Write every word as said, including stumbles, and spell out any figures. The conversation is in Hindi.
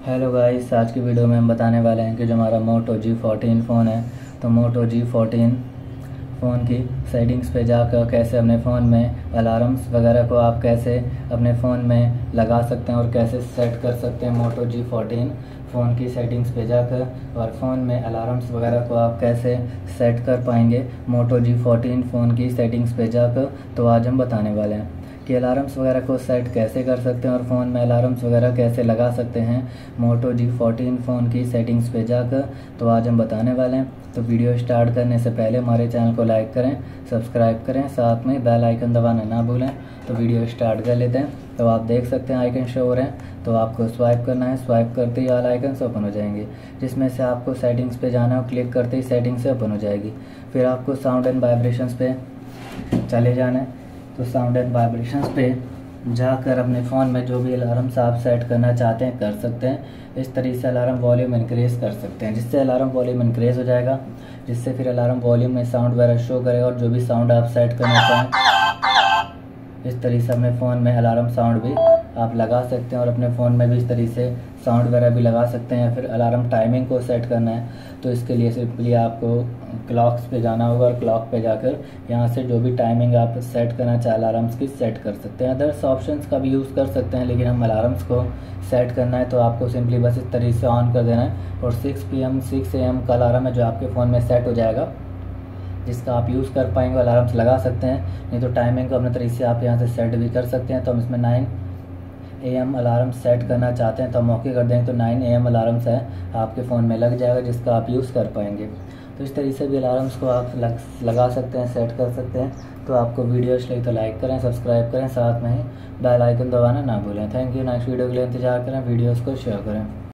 हेलो गाइस, आज की वीडियो में हम बताने वाले हैं कि जो हमारा मोटो जी फोर्टीन फ़ोन है, तो मोटो जी फोर्टीन फ़ोन की सेटिंग्स पे जाकर कैसे अपने फ़ोन में अलार्म्स वगैरह को आप कैसे अपने फ़ोन में लगा सकते हैं और कैसे सेट कर सकते हैं मोटो जी फोर्टीन फ़ोन की सेटिंग्स पे जाकर, और फ़ोन में अलार्म्स वगैरह को आप कैसे सेट कर पाएंगे मोटो जी फोर्टीन फ़ोन की सेटिंग्स पे जाकर। तो आज हम बताने वाले हैं कि अलार्म्स वगैरह को सेट कैसे कर सकते हैं और फ़ोन में अलार्म्स वगैरह कैसे लगा सकते हैं मोटो जी फोर्टीन फ़ोन की सेटिंग्स पे जाकर। तो आज हम बताने वाले हैं। तो वीडियो स्टार्ट करने से पहले हमारे चैनल को लाइक करें, सब्सक्राइब करें, साथ में बेल आइकन दबाना ना भूलें। तो वीडियो स्टार्ट कर लेते हैं। तो आप देख सकते हैं आइकन शो हो रहे हैं, तो आपको स्वाइप करना है। स्वाइप करते ही ऑल आइकन्स ओपन हो जाएंगे, जिसमें से आपको सेटिंग्स पे जाना है। क्लिक करते ही सेटिंग्स से ओपन हो जाएगी। फिर आपको साउंड एंड वाइब्रेशंस पे चले जाना है। तो साउंड एंड वाइब्रेशंस पे जाकर अपने फ़ोन में जो भी अलार्म्स आप सेट करना चाहते हैं कर सकते हैं। इस तरीके से अलार्म वॉल्यूम इनक्रीज़ कर सकते हैं, जिससे अलार्म वॉल्यूम इनक्रीज़ हो जाएगा, जिससे फिर अलार्म वॉल्यूम में साउंड वगैरह शो करेगा। और जो भी साउंड आप सेट करना चाहें, इस तरीके से अपने फ़ोन में अलार्म साउंड भी आप लगा सकते हैं और अपने फ़ोन में भी इस तरीके से साउंड वगैरह भी लगा सकते हैं। फिर अलार्म टाइमिंग को सेट करना है, तो इसके लिए सिंपली आपको क्लॉक्स पे जाना होगा और क्लॉक पे जाकर यहाँ से जो भी टाइमिंग आप सेट करना चाहे अलार्म्स की सेट कर सकते हैं। अदर्स ऑप्शंस का भी यूज़ कर सकते हैं, लेकिन हम अलार्म्स को सेट करना है तो आपको सिंपली बस इस तरीके से ऑन कर देना है। और six P M six A M का अलार्म है जो आपके फ़ोन में सेट हो जाएगा, जिसका आप यूज़ कर पाएंगे, अलार्म्स लगा सकते हैं। नहीं तो टाइमिंग को अपने तरीके से आप यहाँ से सेट भी कर सकते हैं। तो हम इसमें nine A M alarm set करना चाहते हैं तो हम ओके कर देंगे, तो नाइन ए एम अलार्म्स है आपके फ़ोन में लग जाएगा, जिसका आप यूज़ कर पाएंगे। तो इस तरीके से भी अलार्म्स को आप लग, लगा सकते हैं, सेट कर सकते हैं। तो आपको वीडियो अच्छी लगी तो लाइक करें, सब्सक्राइब करें, साथ में ही बेल आइकन दबाना ना भूलें। Thank you. नेक्स्ट वीडियो के लिए इंतजार करें, वीडियोज़ को शेयर करें।